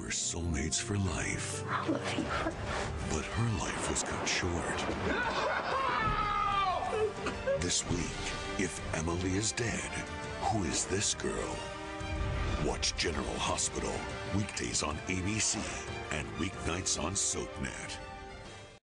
were soulmates for life. I love you. But her life was cut short. This week, if Emily is dead, who is this girl? Watch General Hospital weekdays on ABC and weeknights on SoapNet.